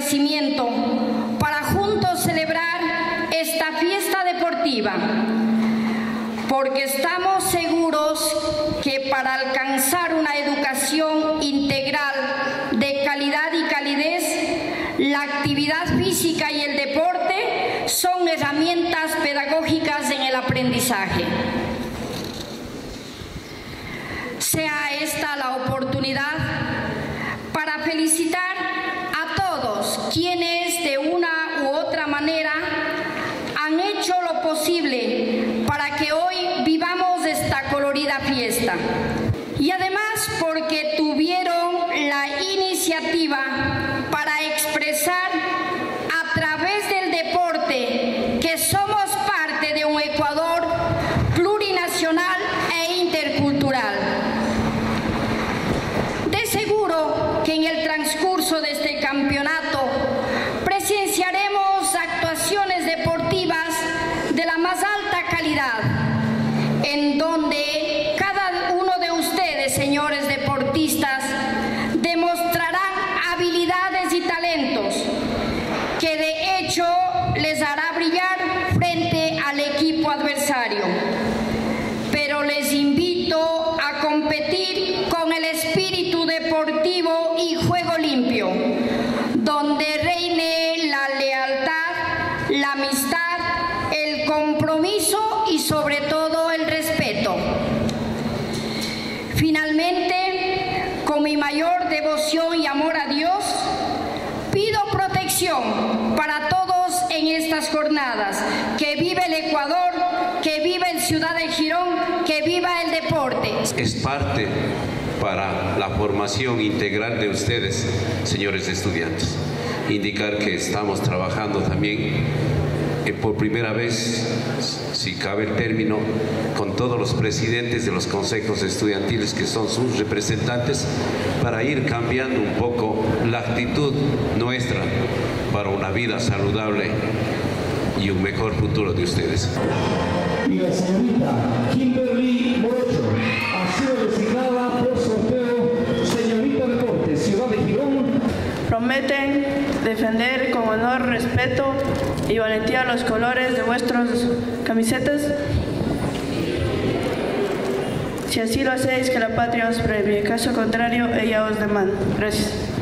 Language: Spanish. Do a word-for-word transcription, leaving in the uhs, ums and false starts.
agradecimiento para juntos celebrar esta fiesta deportiva, porque estamos seguros que para alcanzar una educación integral de calidad y calidez, la actividad física y el deporte son herramientas pedagógicas en el aprendizaje. Sea esta la oportunidad para felicitar a todos quienes de una u otra manera han hecho lo posible para que hoy vivamos esta colorida fiesta. Y además porque tuvieron la iniciativa para expresar a través del deporte que somos parte de un Ecuador plurinacional e intercultural. De seguro que en el transcurso de este campeonato presenciaremos actuaciones deportivas de la más alta calidad, en donde cada uno de ustedes, señores deportistas, demostrarán habilidades y talentos que de hecho les hará brillar frente al equipo adversario. Pero les invito a competir con el espíritu deportivo y juego limpio, donde reine la lealtad, la amistad, el compromiso y sobre todo el respeto. Finalmente, con mi mayor devoción y amor a Dios, pido protección para todos en estas jornadas. Que viva el Ecuador, que viva el Ciudad de Girón, que viva el deporte. Es parte para la formación integral de ustedes, señores estudiantes. Indicar que estamos trabajando también eh, por primera vez, si cabe el término, con todos los presidentes de los consejos estudiantiles que son sus representantes, para ir cambiando un poco la actitud nuestra para una vida saludable y un mejor futuro de ustedes. Y la señorita Kimberly Morocho ha sido designada por sorteo señorita Deporte, Ciudad de Girón. Prometen defender con honor, respeto y valentía los colores de vuestras camisetas. Si así lo hacéis, que la patria os premie. Caso contrario, ella os demanda. Gracias.